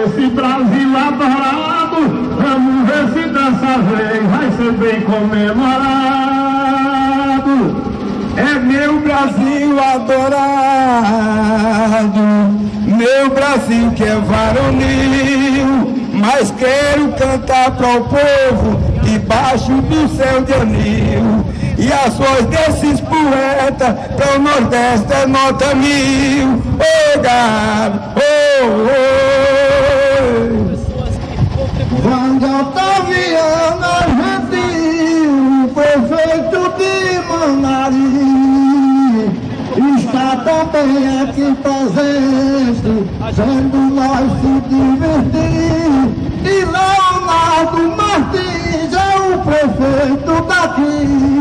esse Brasil adorado, vamos ver se dessa vez vai ser bem comemorado. É meu Brasil adorado, meu Brasil que é varonil, mas quero cantar para o povo debaixo do céu de anil. E as voz desses poetas para o Nordeste é nota 1000. Ô gado, Vande Otaviano Argentino, prefeito de Manaus, está também aqui presente, vendo nós se divertir. E Leonardo Martins é o prefeito daqui.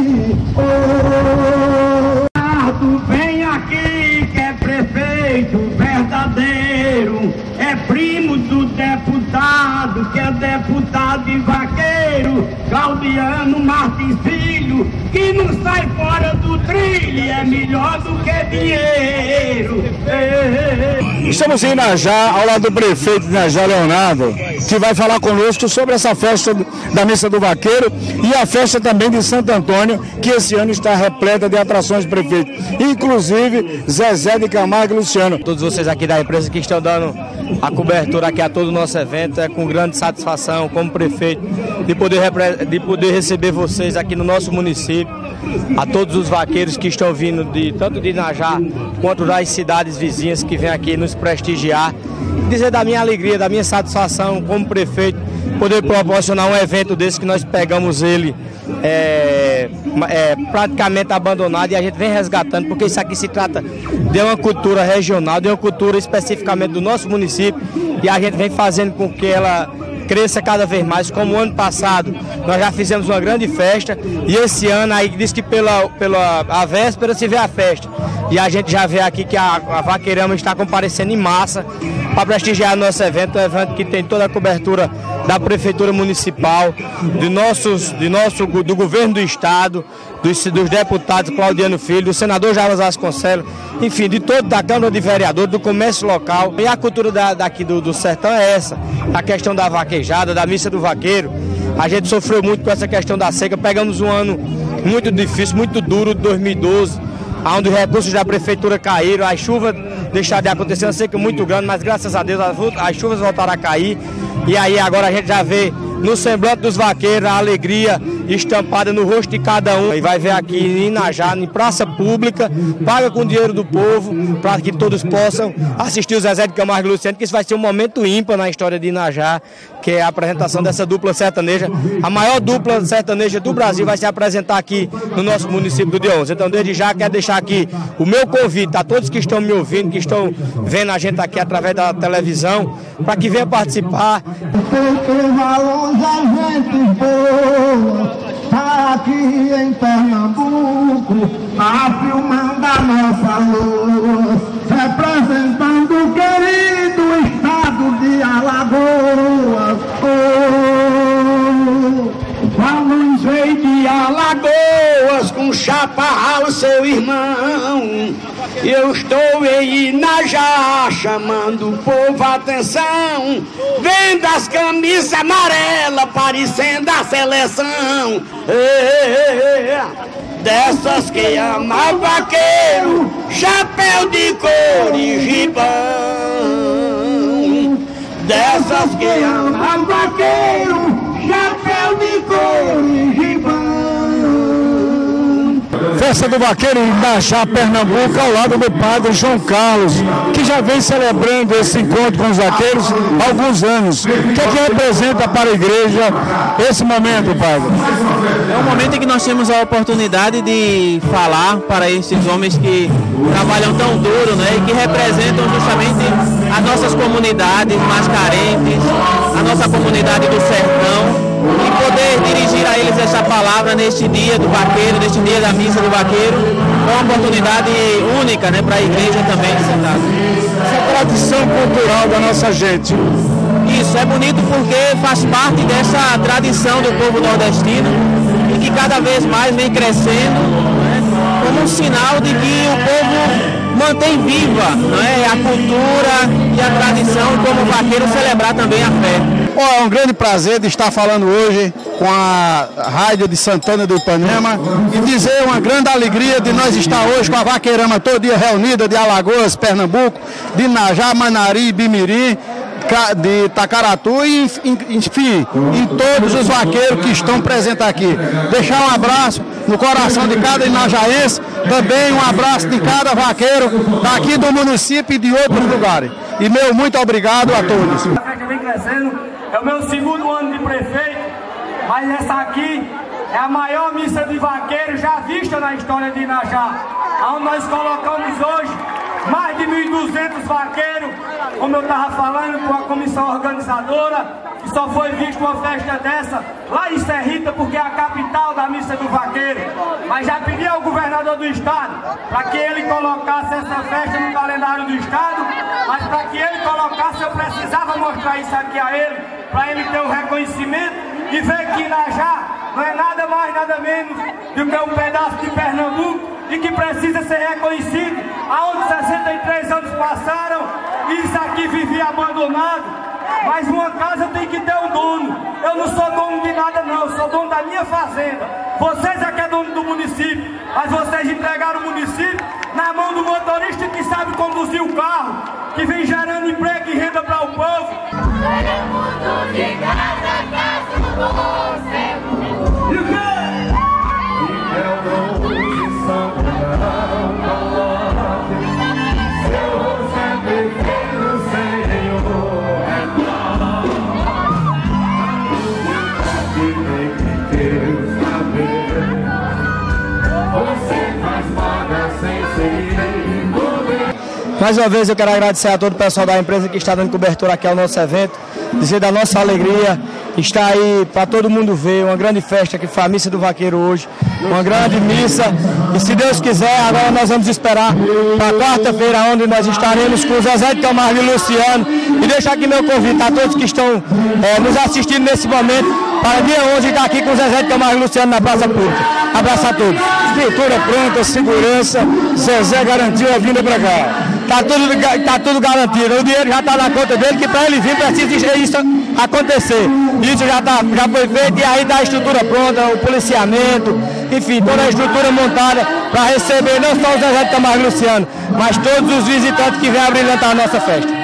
Leonardo, vem aqui que é prefeito verdadeiro, é primo do deputado, que é deputado e vaqueiro, Claudiano Martins Filho, que não sai fora do trilho, é melhor do que dinheiro. Estamos em Inajá, ao lado do prefeito de Inajá, Leonardo, que vai falar conosco sobre essa festa da Missa do Vaqueiro e a festa também de Santo Antônio, que esse ano está repleta de atrações, prefeito. Inclusive Zezé de Camargo e Luciano. Todos vocês aqui da empresa que estão dando a cobertura aqui a todo o nosso evento, é com grande satisfação como prefeito de poder receber vocês aqui no nosso município, a todos os vaqueiros que estão vindo tanto de Inajá quanto das cidades vizinhas que vêm aqui nos prestigiar, dizer da minha alegria, da minha satisfação como prefeito, poder proporcionar um evento desse que nós pegamos ele praticamente abandonado e a gente vem resgatando, porque isso aqui se trata de uma cultura regional, de uma cultura especificamente do nosso município, e a gente vem fazendo com que ela cresça cada vez mais. Como o ano passado nós já fizemos uma grande festa, e esse ano aí diz que pela véspera se vê a festa, e a gente já vê aqui que a Vaqueirama está comparecendo em massa para prestigiar nosso evento, um evento que tem toda a cobertura da Prefeitura Municipal, do Governo do Estado, dos deputados Claudiano Filho, do senador Jarbas Vasconcelos, enfim, de toda a Câmara de Vereadores, do comércio local. E a cultura daqui do sertão é essa, a questão da vaquejada, da missa do vaqueiro. A gente sofreu muito com essa questão da seca, pegamos um ano muito difícil, muito duro, de 2012, onde os recursos da Prefeitura caíram, as chuvas deixaram de acontecer, uma seca muito grande, mas graças a Deus as chuvas voltaram a cair, e aí agora a gente já vê no semblante dos vaqueiros a alegria estampada no rosto de cada um. E vai ver aqui em Inajá, em praça pública, paga com o dinheiro do povo, para que todos possam assistir o Zezé de Camargo e Luciano, que isso vai ser um momento ímpar na história de Inajá, que é a apresentação dessa dupla sertaneja. A maior dupla sertaneja do Brasil vai se apresentar aqui no nosso município do Dia 11. Então, desde já, quero deixar aqui o meu convite a todos que estão me ouvindo, que estão vendo a gente aqui através da televisão, para que venham participar. Tá aqui em Pernambuco, filmando a nossa luz, representando o querido estado de Alagoas. Vamos ver de Alagoas com Chaparral, seu irmão. Eu estou em Inajá chamando o povo a atenção, vendo as camisas amarelas parecendo a seleção. Dessas que ama vaqueiro, chapéu de couro e gibão. Dessas que ama vaqueiro, chapéu de couro e gibão. Festa do Vaqueiro em Inajá, Pernambuco, ao lado do padre João Carlos, que já vem celebrando esse encontro com os vaqueiros há alguns anos. O que é que representa para a igreja esse momento, padre? É um momento em que nós temos a oportunidade de falar para esses homens que trabalham tão duro, né, e que representam justamente as nossas comunidades mais carentes, a nossa comunidade do sertão, e poder dirigir a eles essa palavra neste dia do vaqueiro, neste dia da missa do vaqueiro, é uma oportunidade única, né, para a igreja também de sentar. Essa tradição cultural da nossa gente. Isso, é bonito porque faz parte dessa tradição do povo nordestino e que cada vez mais vem crescendo, né, como um sinal de que o povo mantém viva, não é, a cultura e a tradição como vaqueiro celebrar também a fé. É um grande prazer de estar falando hoje com a Rádio de Santana do Ipanema e dizer uma grande alegria de nós estar hoje com a vaqueirama todo dia reunida de Alagoas, Pernambuco, de Inajá, Manari, Bimirim, de Tacaratu e, enfim, em todos os vaqueiros que estão presentes aqui. Deixar um abraço no coração de cada inajaense, também um abraço de cada vaqueiro daqui do município e de outros lugares. E meu muito obrigado a todos. A festa vem crescendo, é o meu segundo ano de prefeito, mas essa aqui é a maior missa de vaqueiro já vista na história de Inajá, onde nós colocamos hoje mais de 1.200 vaqueiros, como eu estava falando, com a comissão organizadora, que só foi vista uma festa dessa lá em Serrita, porque é a capital da missa do vaqueiro. Mas já pedi ao governador do estado para que ele colocasse essa festa no calendário do estado, mas para que ele colocasse eu precisava mostrar isso aqui a ele, para ele ter um reconhecimento e ver que Inajá não é nada mais, nada menos do que um pedaço de Pernambuco e que precisa ser reconhecido, aonde 63 anos passaram e isso aqui vivia abandonado. Mas uma casa tem que ter um dono. Eu não sou dono de nada não, eu sou dono da minha fazenda. Vocês é que é dono do município, mas vocês entregaram o município na mão do motorista que sabe conduzir o carro, que vem gerando emprego e renda para o povo. Mais uma vez eu quero agradecer a todo o pessoal da empresa que está dando cobertura aqui ao nosso evento, dizer da nossa alegria, está aí para todo mundo ver, uma grande festa que foi a Missa do Vaqueiro hoje, uma grande missa, e se Deus quiser, agora nós vamos esperar para quarta-feira, onde nós estaremos com o Zezé de Camargo e Luciano, e deixar aqui meu convite a todos que estão nos assistindo nesse momento, para dia 11 estar aqui com o Zezé de Camargo e Luciano na Praça Pública. Abraço a todos. Estrutura pronta, segurança, Zezé garantiu a vinda para cá. Tá tudo garantido, o dinheiro já está na conta dele, que para ele vir precisa isso acontecer. Isso já foi feito e aí está a estrutura pronta, o policiamento, enfim, toda a estrutura montada para receber não só o Zezé de Camargo e Luciano, mas todos os visitantes que vêm abrilhantar a nossa festa.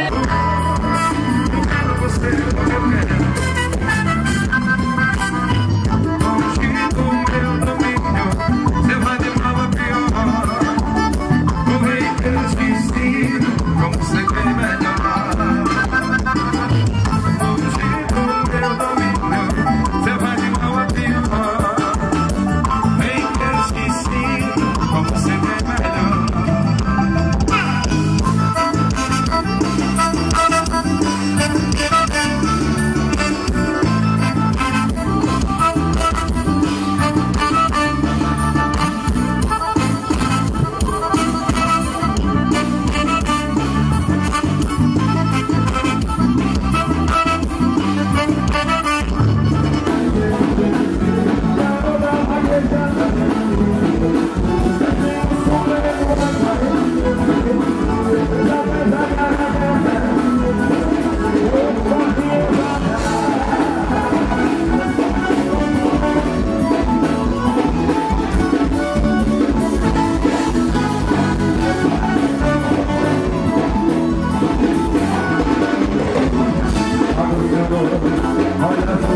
Olha